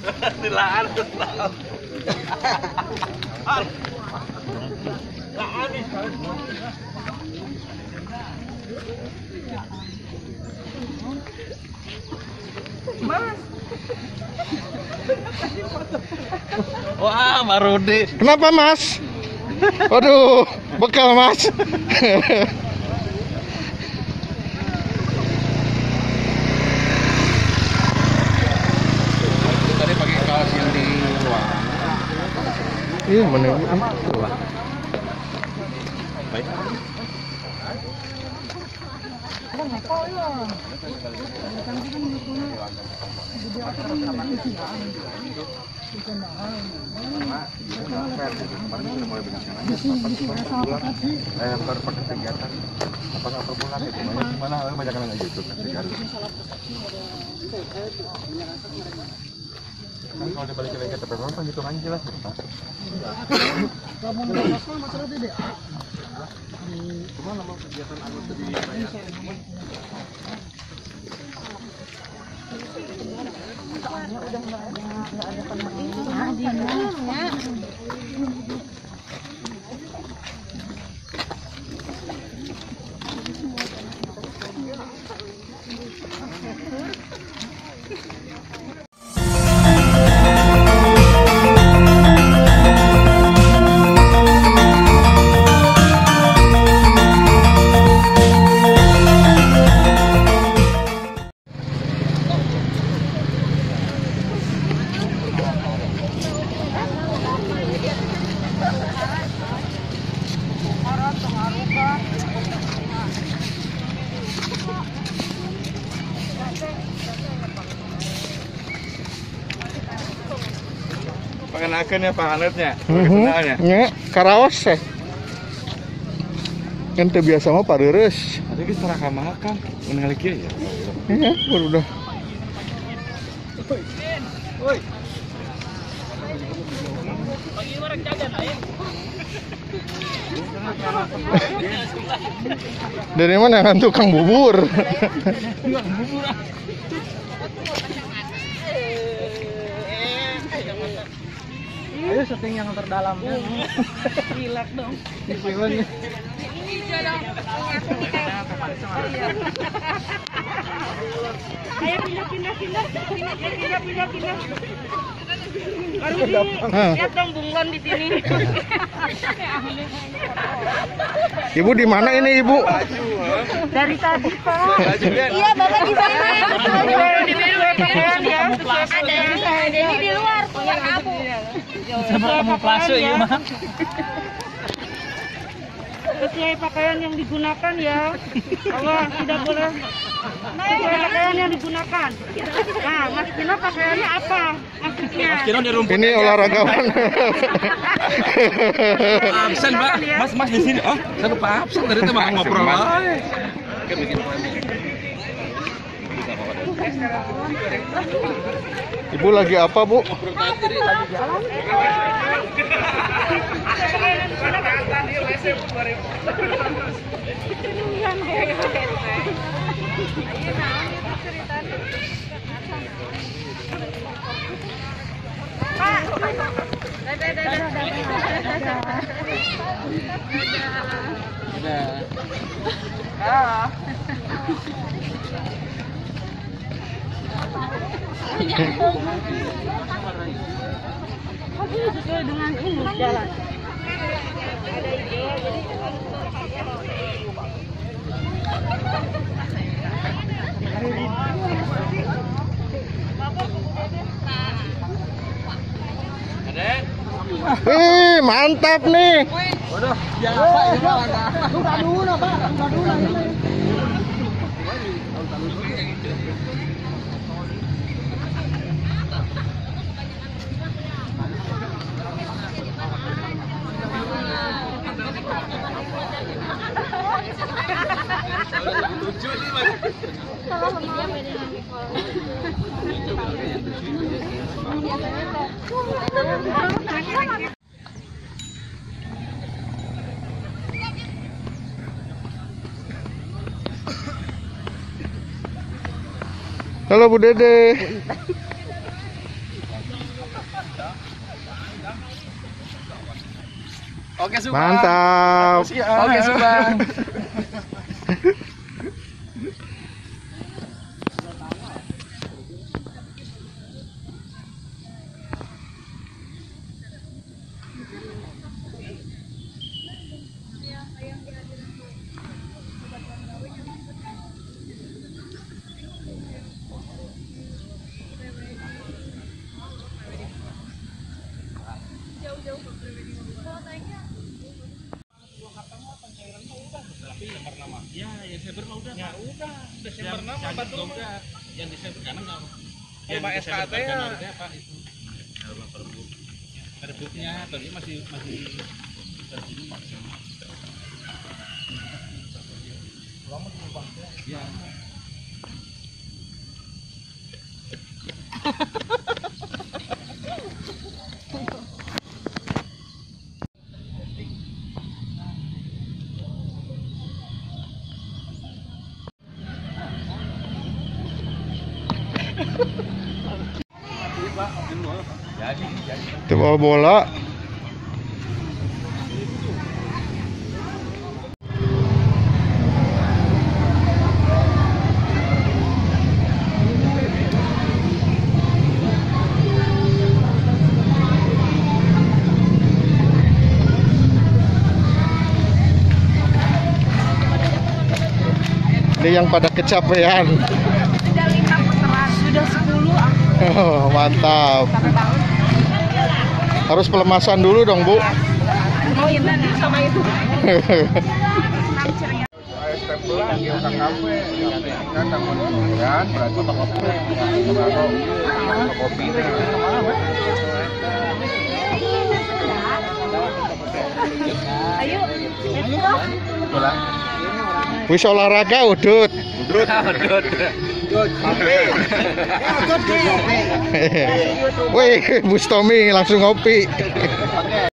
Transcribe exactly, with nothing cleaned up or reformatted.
Silaan. Mas. Wah, Marudi. Kenapa, Mas? Waduh, bekal, Mas. Tadi pakai kaos yang di luar. Iya, mana itu lah. Baik. Eh, per pakai kegiatan apakah per bulan itu gimana banyak yang gitu kan kan kalau dibalikin lagi ke peron kan hitungannya jelas Pak. Cuma nama kegiatan anggota di Soalnya udah nggak ada nggak ada pemenangnya. Pakenakeun ya Pak Anetnya. Mhm. Nya karaos teh. Kan teu biasa mah pareureus. Tadi geus tara kamakan, mun ngali kieu ya. Iya, baru udah. Woi. Bagi orang jajan aja. Dari mana kan tukang bubur? Tukang bubur. Ayo setting yang terdalam. Relax dong. Ini jodoh. Ayo pindah pindah pindah pindah pindah pindah pindah. Baru lihat dong bunglon di sini. Ibu di mana ini, Ibu? Dari tadi, Pak. Iya, Bapak di sana. Di pakaian ya. Ada ini di luar, keluar kamu. Sama kamu plase ya, Mah. Sesuai pakaian yang digunakan ya. Allah, tidak boleh sesuai pakaian yang digunakan. Nah, Mas Kino pakaiannya apa? Maksudnya? Mas Kino di rumput. Ini olahragawan. Absen, Pak. Mas, Mas di sini. Oh, saya lupa absen dari itu mah ngobrol aja. Ibu lagi apa, Bu? Sesuai dengan ini jalan. Wih, mantap nih. Waduh, biasa ini mah langkah. Buka dulu, Pak. Buka dulu. Lucu nih, Mas. Halo Bu Dede. Oke, Subang. Mantap. Oke, Subang. Ya, yang Desember mah udah. Ya udah, Desember nama batur mah. Yang Desember karena enggak. Yang S K T ya. Apa itu? Rumah perbuk. Perbuknya tadi masih masih terjadi maksimal. Ya. Itu bawa bola. Ini yang pada kecapean. Sudah lima putaran, sudah sepuluh aku. Oh, mantap. Sampai bangun. Harus pelemasan dulu dong, Bu. Oh iya benar sama itu. Step lagi ke kafe, kan tamu kan berarti toko kopi, toko kopi deh. Ayo, let's go. Pulang. Wis olahraga udut. Udut, udut. Wih, Bustomi langsung ngopi.